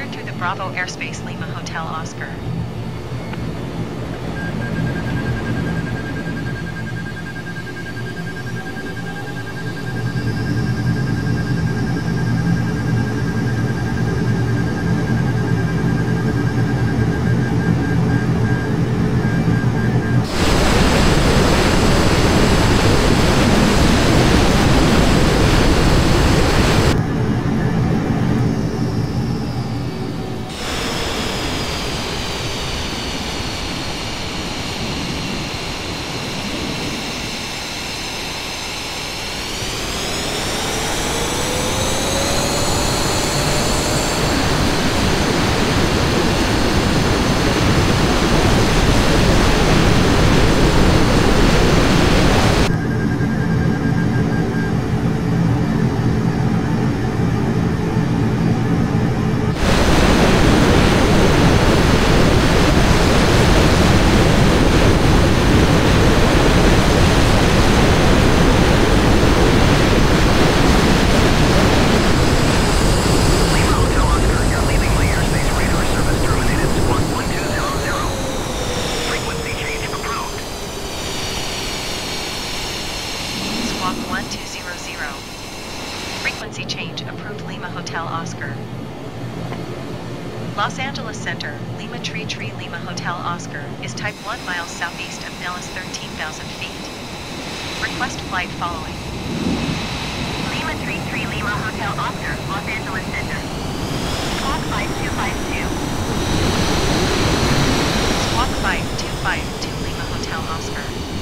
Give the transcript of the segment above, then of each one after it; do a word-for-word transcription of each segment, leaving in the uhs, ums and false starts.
Cleared through the Bravo airspace, Lima Hotel Oscar. one two zero zero. Frequency change approved, Lima Hotel Oscar. Los Angeles Center, Lima Tree Tree Lima Hotel Oscar is type one miles southeast of Nellis, thirteen thousand feet. Request flight following. Lima Tree Tree Lima Hotel Oscar, Los Angeles Center. Squawk five two five two. Squawk five two five two Lima Hotel Oscar.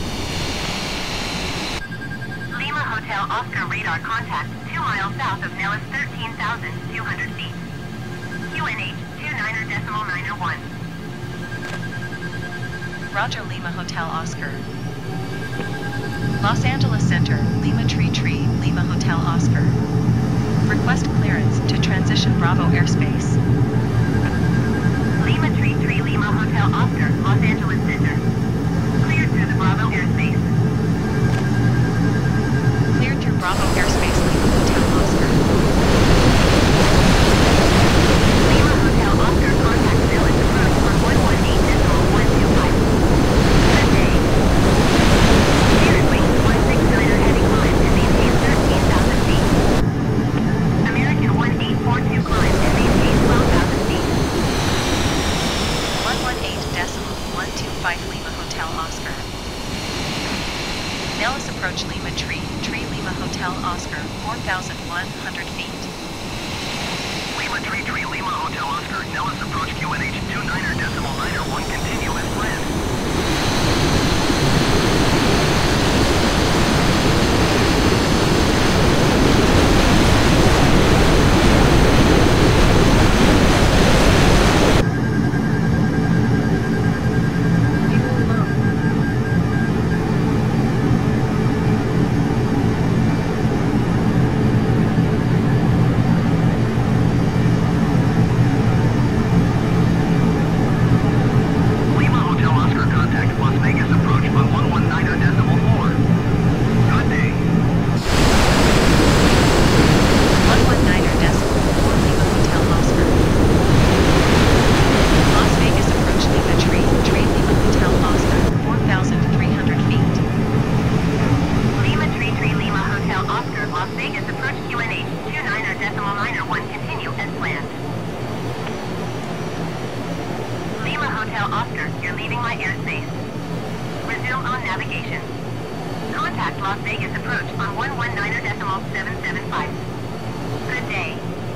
Lima Hotel Oscar radar contact two miles south of Nellis, thirteen thousand two hundred feet. Q N H two niner decimal niner one. Roger, Lima Hotel Oscar. Los Angeles Center, Lima Tree Tree Lima Hotel Oscar. Request clearance to transition Bravo airspace. Lima Tree Tree Lima Hotel Oscar, Los Angeles Center. Cleared through the Bravo airspace. Cleared through Bravo airspace, Lima Hotel Oscar. Lima Hotel Oscar contact Nellis approach for one one eight decimal one two five. Good day. Spirit wing one six niner heading climb and maintain thirteen thousand feet. American one eight four two climb and maintain twelve thousand feet. one one eight decimal one two five Lima Hotel Oscar. Nellis approach Lima Tree Tree Lima Hotel Oscar, four thousand one hundred feet. Lima Tree Tree Lima Hotel Oscar, Nellis approach Q N H two niner decimal niner one, continue as planned. Oscar, you're leaving my airspace. Resume on navigation. Contact Las Vegas approach on one one niner decimal seven seven five. Good day.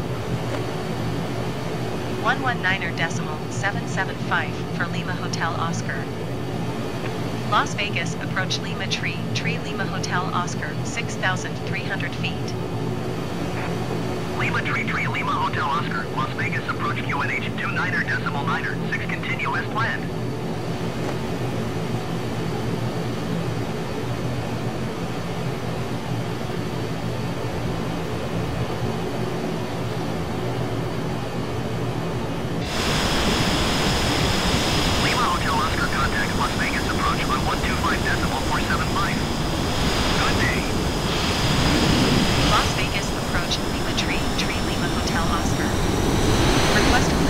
one one niner decimal seven seven five for Lima Hotel Oscar. Las Vegas approach Lima Tree Tree Lima Hotel Oscar, six thousand three hundred feet. Lima Tree Tree Lima Hotel Oscar, Las Vegas approach Q N H two niner decimal niner six, continue as planned. Lima Hotel Oscar, contact Las Vegas approach on one two five decimal four seven five. Good day. Las Vegas approach Lima Tree Tree Lima Hotel Oscar. Request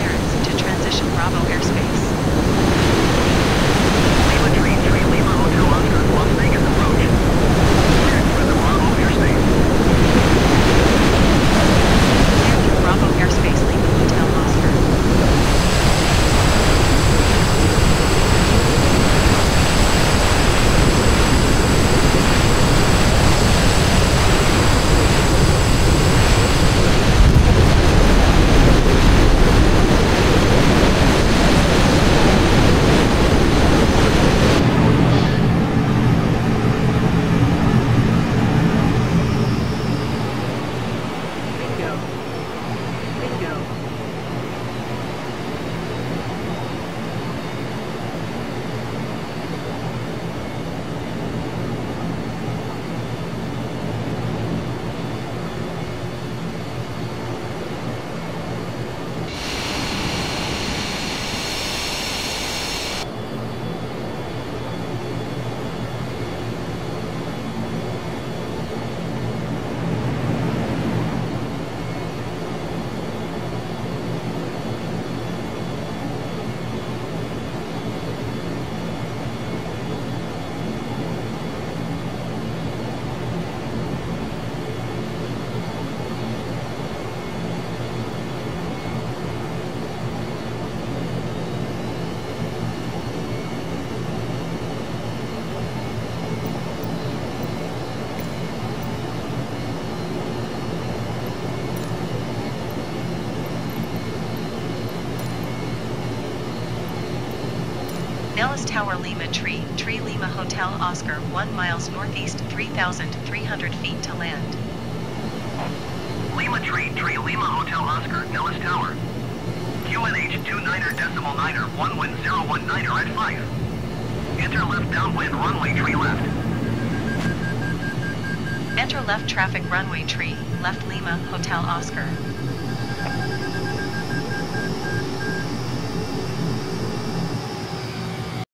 Nellis Tower Lima Tree, Tree Lima Hotel Oscar one miles northeast three thousand three hundred feet to land. Lima Tree, Tree Lima Hotel Oscar, Nellis Tower. Q N H two niner decimal niner, one wind zero one niner at five. Enter left downwind runway tree left. Enter left traffic runway tree, left Lima Hotel Oscar.